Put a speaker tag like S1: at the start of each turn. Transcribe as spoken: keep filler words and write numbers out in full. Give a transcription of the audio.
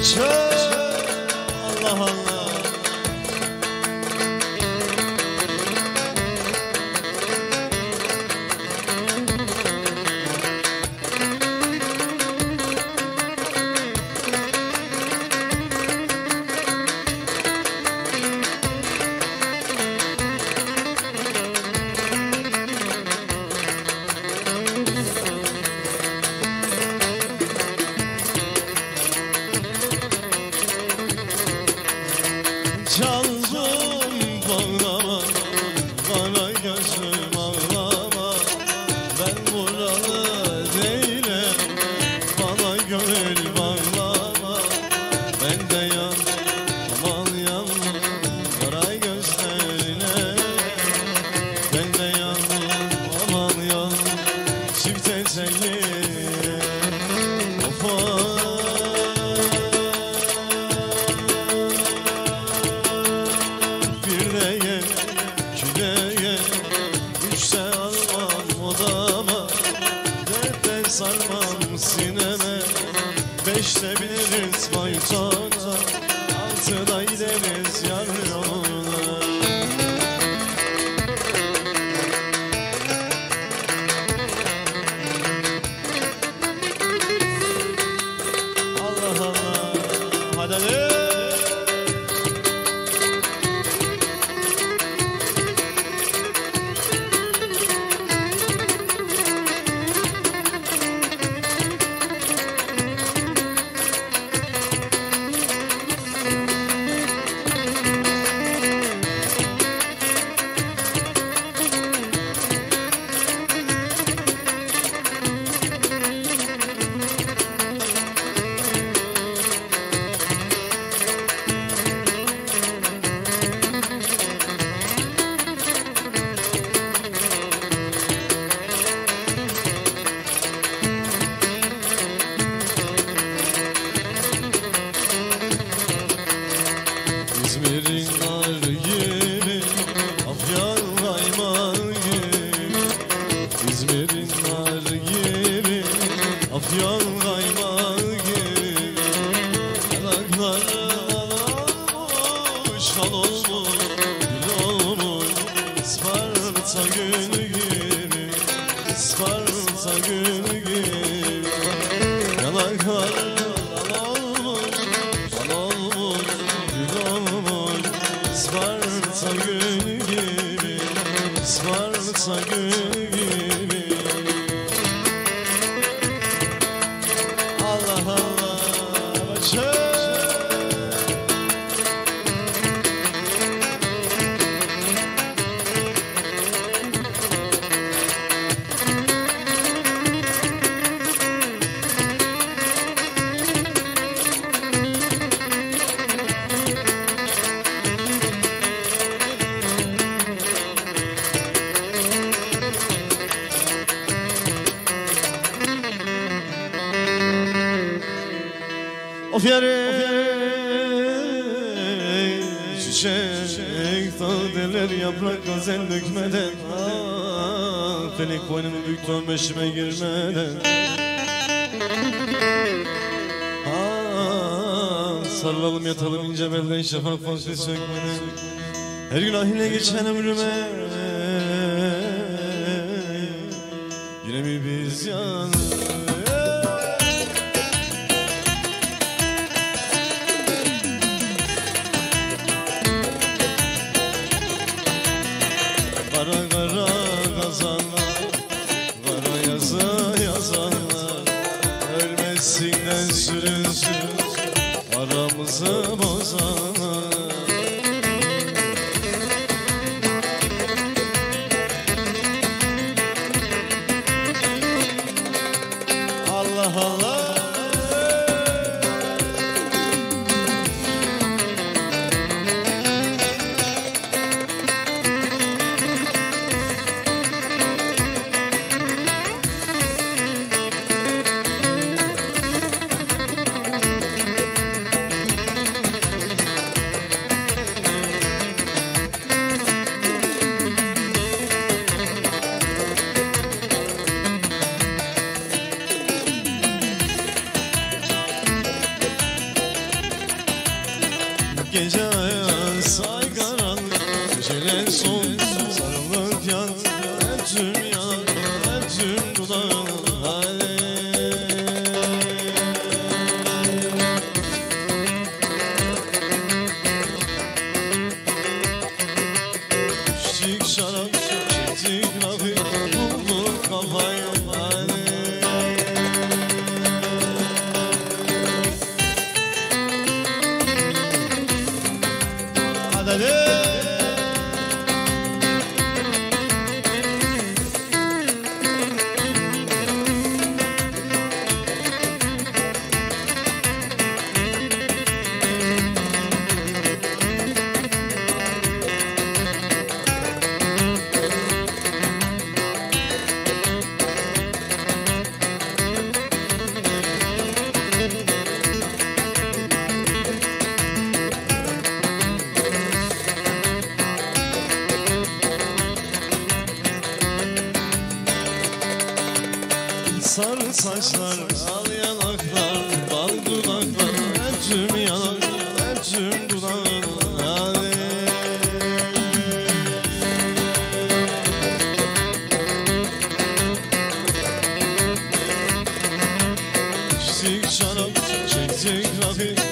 S1: Allah Allah. Çaldım bağlama, kara gözüm ağlama. Ben buralı değilim, bana gönül bağlama. Ben de yandım, aman yandım, kara gözlerine. Ben de yandım, aman yandım, çifte telli. Of sarmam sineme, beşte bineriz faytona, altıda gideriz yar yoluna. Allah Allah, hadi hadi. İzmir'in nar gibi, Afyon kaymağı gibi. İzmir'in nar gibi, Afyon kaymağı gibi. Yanakları olmuş, şal olmuş, gül olmuş. Isparta gülü gibi, Isparta gülü gibi. Yanakları Isparta gülü gibi, Isparta gülü gibi. Allah Allah, başım. Of yare, çiçek tadeler, yaprak gazel dökmeden. Ah, felek boynumu büktüm beşime girmeden. Ah, sarılalım yatalım ince belden, şafak faslı sökmeden. Her gün ahine geçen ömrüme, yine mi biz yalnız? Kara kara kazanlar, kara yazı yazanlar, ölmesinden sürünsün aramızı bozanlar. Allah Allah. Sarı saçlar, al yanaklar, bal dudaklar, her tüm yanak, her tüm dudaklar. İçtik şarap, çektik rakı,